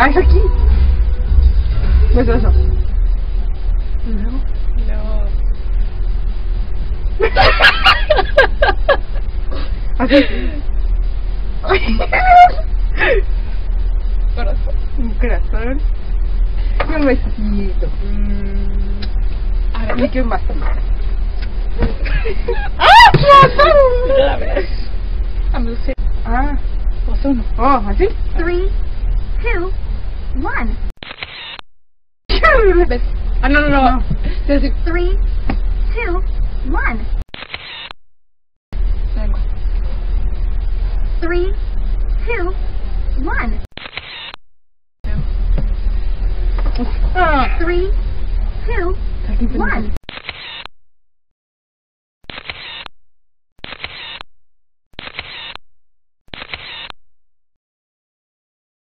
Ah, es aquí. Beso, eso. No. No. Así. Corazón. Un corazón. Y un besito. Ahora ¿Y qué más? A ver. I'm gonna say. Ah. Ozono. Oh, ¿así? 3, 2, 1. ¿Ves? Ah, no. No. Sí, sí. 3, 2, 1. Venga. 3, 2, 1. Ah. 3, 2, Aquí tenemos. 1.